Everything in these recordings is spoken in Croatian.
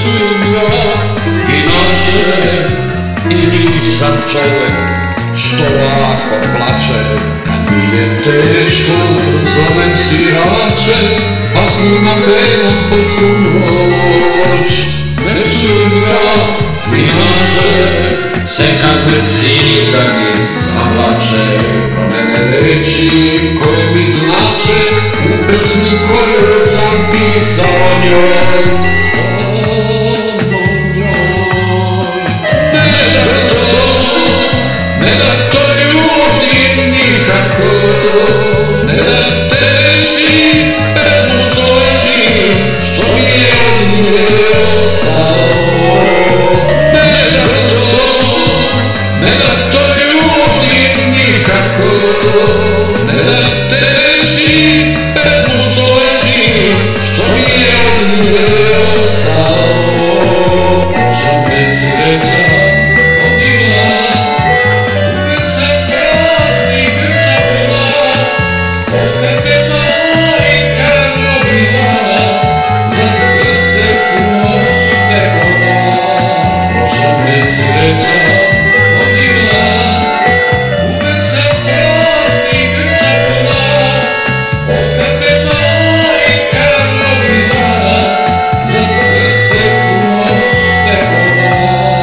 psujem ja inače i nisam čovek što lako plače. Kad mi je teško zovem svirače, pa s njima krenem po svu noć. Ne psujem ja inače, se kad me cigani zavlače, pro mene reči koje mi znače, u pesmi koju sam pisao njoj. Ne da to ljubi nikako, ne da te reči pesmu što leži, što mi je od nje ostalo. Ne da to ljubi nikako, ne da te reči pesmu što leži, što mi je od nje ostalo. Može me sreća odila, uvijek se prazni grčevila, opet je majka rodila, za srce puno štekola. Može me sreća odila, uvijek se prazni grčevila, opet je majka rodila, za srce puno štekola.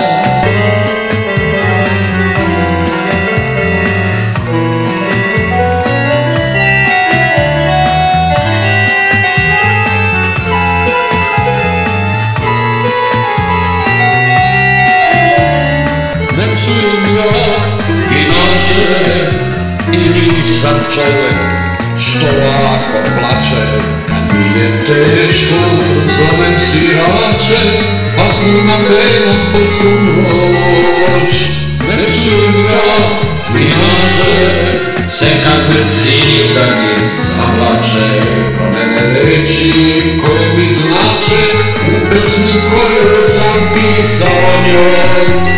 Ne psujem ja inače i nisam čovek što lako plače. Kad mi je teško zovem svirače, pa s njima krenem po svu noć. Ne psujem ja inače, se kad me cigani zavlače, pro mene reči koje mi znače, u pesmi koju sam pisao njoj.